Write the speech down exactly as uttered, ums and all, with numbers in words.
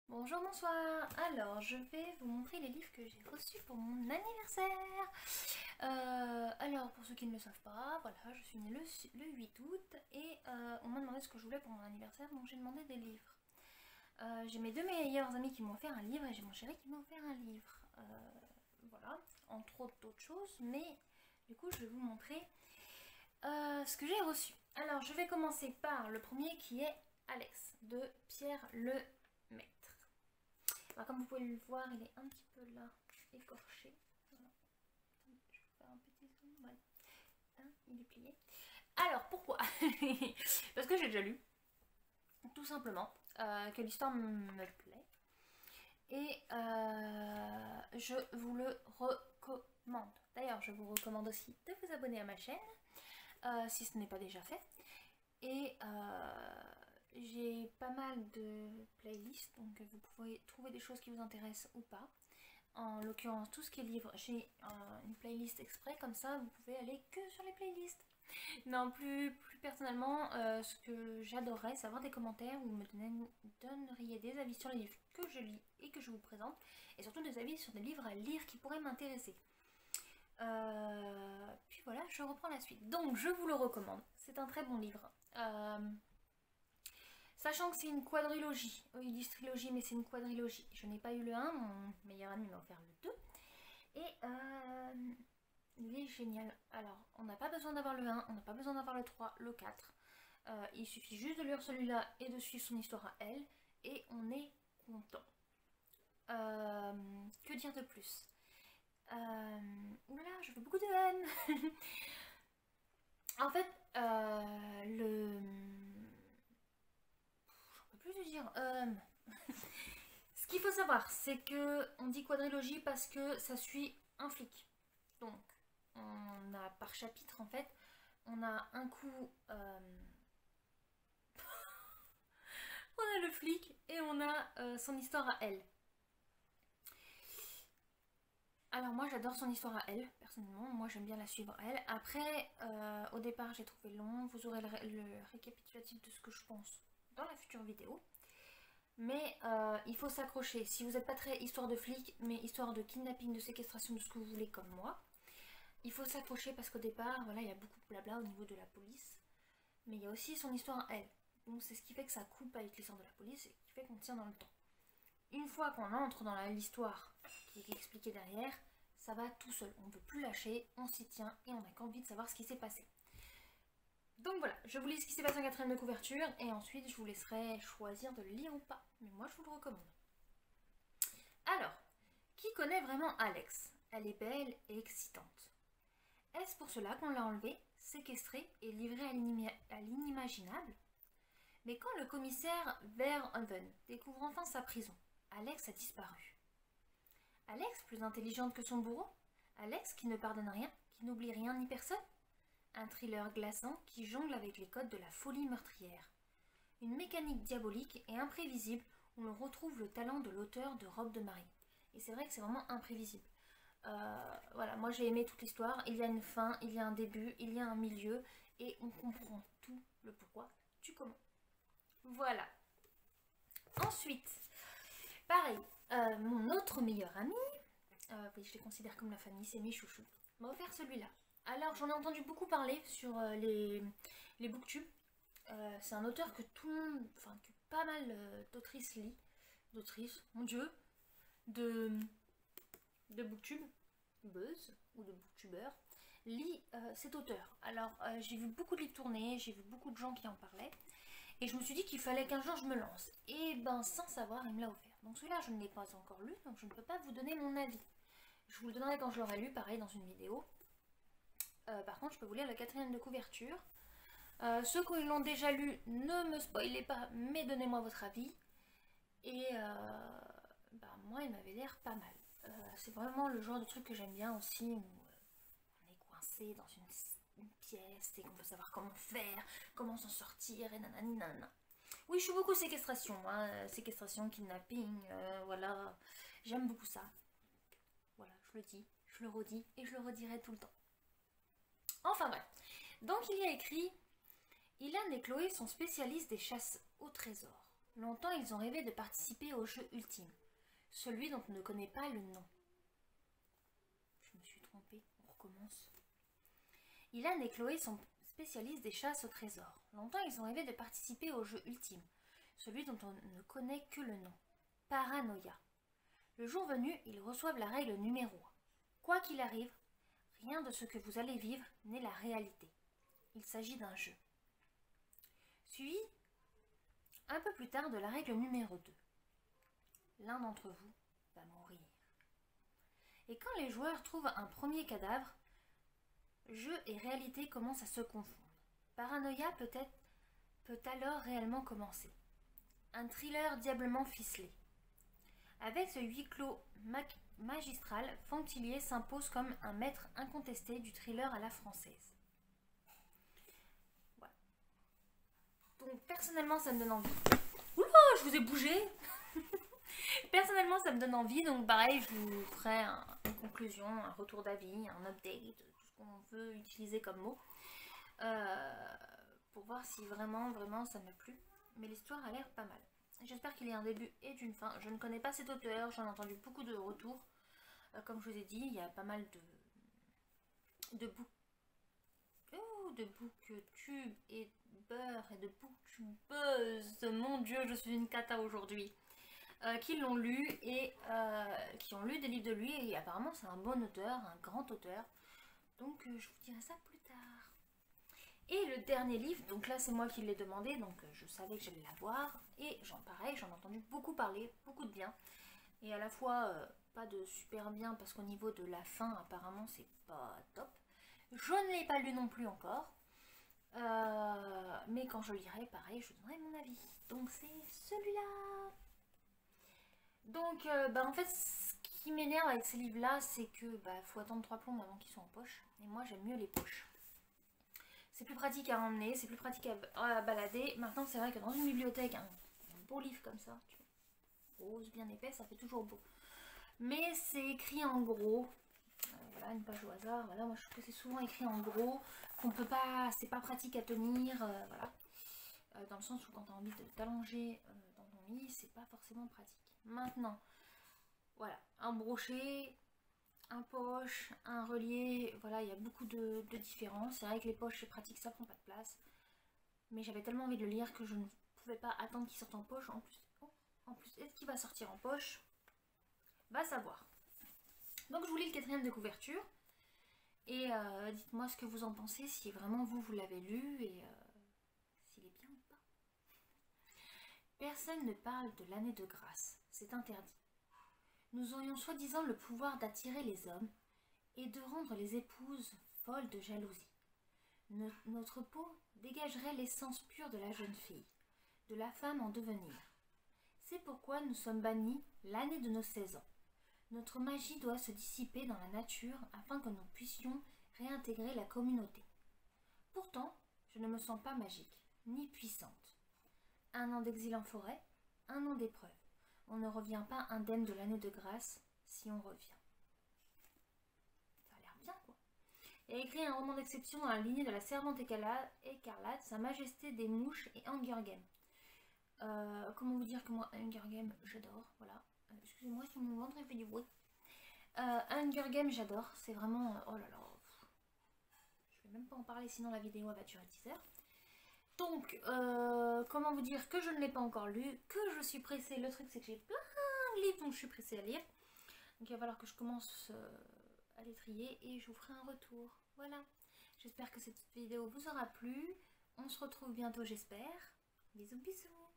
Bonjour, bonsoir. Alors, je vais vous montrer les livres que j'ai reçus pour mon anniversaire. Euh, alors, pour ceux qui ne le savent pas, voilà, je suis née le, le huit août et euh, on m'a demandé ce que je voulais pour mon anniversaire, donc j'ai demandé des livres. Euh, j'ai mes deux meilleurs amis qui m'ont offert un livre et j'ai mon chéri qui m'a offert un livre. Euh, voilà, entre autres d'autres choses, mais du coup, je vais vous montrer euh, ce que j'ai reçu. Alors, je vais commencer par le premier qui est Alex de Pierre Lemaitre. Alors, comme vous pouvez le voir, il est un petit peu là, écorché. Voilà. Je vais faire un petit zoom. Voilà. Hein, il est plié. Alors, pourquoi? Parce que j'ai déjà lu, tout simplement, euh, que l'histoire me plaît. Et euh, je vous le recommande. D'ailleurs, je vous recommande aussi de vous abonner à ma chaîne, euh, si ce n'est pas déjà fait. Et euh, j'ai pas mal de playlists, donc vous pouvez trouver des choses qui vous intéressent ou pas. En l'occurrence, tout ce qui est livre, j'ai euh, une playlist exprès, comme ça vous pouvez aller que sur les playlists. Non, plus, plus personnellement, euh, ce que j'adorerais, c'est avoir des commentaires où vous me donneriez des avis sur les livres que je lis et que je vous présente, et surtout des avis sur des livres à lire qui pourraient m'intéresser. Euh, puis voilà, je reprends la suite. Donc, je vous le recommande. C'est un très bon livre. Euh, sachant que c'est une quadrilogie. Eux, ils disent trilogie, mais c'est une quadrilogie. Je n'ai pas eu le un, mon meilleur ami m'a offert le deux. Et euh, il est génial. Alors, on n'a pas besoin d'avoir le un, on n'a pas besoin d'avoir le trois, le quatre. Euh, il suffit juste de lire celui-là et de suivre son histoire à elle. Et on est content. Euh, que dire de plus? Euh, oulala, je fais beaucoup de haine. En fait, euh, le... J'en peux plus le dire. Euh... Ce qu'il faut savoir, c'est que on dit quadrilogie parce que ça suit un flic. Donc, on a par chapitre, en fait, on a un coup... Euh... on a le flic et on a euh, son histoire à elle. Alors moi j'adore son histoire à elle, personnellement, moi j'aime bien la suivre à elle. Après, euh, au départ j'ai trouvé long, vous aurez le, ré le, récapitulatif de ce que je pense dans la future vidéo. Mais euh, il faut s'accrocher, si vous n'êtes pas très histoire de flic, mais histoire de kidnapping, de séquestration, de ce que vous voulez comme moi, il faut s'accrocher parce qu'au départ, voilà, il y a beaucoup de blabla au niveau de la police. Mais il y a aussi son histoire à elle. Donc c'est ce qui fait que ça coupe avec l'histoire de la police et qui fait qu'on tient dans le temps. Une fois qu'on entre dans l'histoire qui est expliquée derrière, ça va tout seul. On ne peut plus lâcher, on s'y tient et on n'a qu'envie de savoir ce qui s'est passé. Donc voilà, je vous lis ce qui s'est passé en quatrième de couverture et ensuite je vous laisserai choisir de le lire ou pas. Mais moi je vous le recommande. Alors, qui connaît vraiment Alex? Elle est belle et excitante. Est-ce pour cela qu'on l'a enlevée, séquestrée et livrée à l'inimaginable? Mais quand le commissaire Verhoeven découvre enfin sa prison, Alex a disparu. Alex plus intelligente que son bourreau? Alex qui ne pardonne rien, qui n'oublie rien ni personne? Un thriller glaçant qui jongle avec les codes de la folie meurtrière. Une mécanique diabolique et imprévisible où l'on retrouve le talent de l'auteur de Robe de Marie. Et c'est vrai que c'est vraiment imprévisible. Euh, voilà, moi j'ai aimé toute l'histoire, il y a une fin, il y a un début, il y a un milieu, et on comprend tout le pourquoi du comment. Voilà. Ensuite, pareil, euh, mon autre meilleur ami, euh, oui, je les considère comme la famille, c'est mes chouchous, m'a offert celui-là. Alors, j'en ai entendu beaucoup parler sur euh, les, les booktubes. Euh, c'est un auteur que tout le monde, enfin, que pas mal euh, d'autrices lit, d'autrices, mon dieu, de, de booktube, buzz, ou de booktubeurs, lit euh, cet auteur. Alors, euh, j'ai vu beaucoup de livres tourner, j'ai vu beaucoup de gens qui en parlaient. Et je me suis dit qu'il fallait qu'un jour je me lance. Et ben sans savoir, il me l'a offert. Donc celui-là, je ne l'ai pas encore lu, donc je ne peux pas vous donner mon avis. Je vous le donnerai quand je l'aurai lu, pareil, dans une vidéo. Euh, par contre, je peux vous lire la quatrième de couverture. Euh, ceux qui l'ont déjà lu, ne me spoilez pas, mais donnez-moi votre avis. Et euh, ben, moi, il m'avait l'air pas mal. Euh, C'est vraiment le genre de truc que j'aime bien aussi, où euh, on est coincé dans une une pièce et qu'on veut savoir comment faire, comment s'en sortir et nanani nanana. Oui, je suis beaucoup séquestration, hein, séquestration, kidnapping, euh, voilà. J'aime beaucoup ça. Voilà, je le dis, je le redis et je le redirai tout le temps. Enfin bref. Donc il y a écrit: Ilan et Chloé sont spécialistes des chasses au trésor. Longtemps, ils ont rêvé de participer au jeu ultime, celui dont on ne connaît pas le nom. Je me suis trompée, on recommence. Ilan et Chloé sont spécialistes des chasses au trésor. Longtemps, ils ont rêvé de participer au jeu ultime, celui dont on ne connaît que le nom. Paranoia. Le jour venu, ils reçoivent la règle numéro un. Quoi qu'il arrive, rien de ce que vous allez vivre n'est la réalité. Il s'agit d'un jeu. Suivi un peu plus tard de la règle numéro deux. L'un d'entre vous va mourir. Et quand les joueurs trouvent un premier cadavre, jeu et réalité commencent à se confondre. Paranoia peut-être peut alors réellement commencer. Un thriller diablement ficelé. Avec ce huis clos magistral, Fantillier s'impose comme un maître incontesté du thriller à la française. Voilà. Donc personnellement ça me donne envie. Oula, je vous ai bougé. Personnellement ça me donne envie, donc pareil je vous ferai un, une conclusion, un retour d'avis, un update, tout ce qu'on veut utiliser comme mot. Euh, pour voir si vraiment, vraiment ça m'a plu. Mais l'histoire a l'air pas mal. J'espère qu'il y a un début et une fin. Je ne connais pas cet auteur, j'en ai entendu beaucoup de retours. Euh, comme je vous ai dit, il y a pas mal de de book oh, de booktube et beurre et de booktubeuses. Mon dieu, je suis une cata aujourd'hui. Euh, qui l'ont lu et euh, qui ont lu des livres de lui, et apparemment c'est un bon auteur, un grand auteur. Donc euh, je vous dirai ça plus tard. Et le dernier livre, donc là c'est moi qui l'ai demandé, donc euh, je savais que j'allais l'avoir, et j'en pareil, j'en ai entendu beaucoup parler, beaucoup de bien, et à la fois euh, pas de super bien parce qu'au niveau de la fin apparemment c'est pas top. Je ne l'ai pas lu non plus encore, euh, mais quand je lirai pareil je donnerai mon avis. Donc c'est celui-là. Donc euh, bah en fait ce qui m'énerve avec ces livres là c'est que bah faut attendre trois plombes avant qu'ils soient en poche, et moi j'aime mieux les poches. C'est plus pratique à emmener, c'est plus pratique à, à balader. Maintenant, c'est vrai que dans une bibliothèque, un, un beau livre comme ça, tu vois, rose, bien épais, ça fait toujours beau. Mais c'est écrit en gros. Euh, voilà, une page au hasard. Voilà, moi je trouve que c'est souvent écrit en gros, qu'on peut pas, c'est pas pratique à tenir. Euh, voilà. Euh, dans le sens où quand tu as envie de t'allonger euh, dans ton lit, c'est pas forcément pratique. Maintenant, voilà, un brochet, un poche, un relié, voilà, il y a beaucoup de, de différences. C'est vrai que les poches c'est pratique, ça prend pas de place. Mais j'avais tellement envie de le lire que je ne pouvais pas attendre qu'il sorte en poche. En plus, oh, en plus est-ce qu'il va sortir en poche? Va savoir. Donc je vous lis le quatrième de couverture. Et euh, dites-moi ce que vous en pensez, si vraiment vous, vous l'avez lu et euh, s'il est bien ou pas. Personne ne parle de l'année de grâce, c'est interdit. Nous aurions soi-disant le pouvoir d'attirer les hommes et de rendre les épouses folles de jalousie. Notre peau dégagerait l'essence pure de la jeune fille, de la femme en devenir. C'est pourquoi nous sommes bannis l'année de nos seize ans. Notre magie doit se dissiper dans la nature afin que nous puissions réintégrer la communauté. Pourtant, je ne me sens pas magique, ni puissante. Un an d'exil en forêt, un an d'épreuve. On ne revient pas indemne de l'année de grâce si on revient. Ça a l'air bien, quoi. Il a écrit un roman d'exception dans la lignée de la Servante écarlate, Sa Majesté des Mouches et Hunger Games. Euh, comment vous dire que moi, Hunger Games, j'adore, voilà. Euh, Excusez-moi si mon ventre fait du bruit. Euh, Hunger Games, j'adore, c'est vraiment... Euh, oh là là. Je vais même pas en parler, sinon la vidéo va durer dix heures. Donc, euh, comment vous dire que je ne l'ai pas encore lu, que je suis pressée. Le truc, c'est que j'ai plein de livres dont je suis pressée à lire. Donc, il va falloir que je commence euh, à les trier et je vous ferai un retour. Voilà. J'espère que cette vidéo vous aura plu. On se retrouve bientôt, j'espère. Bisous, bisous.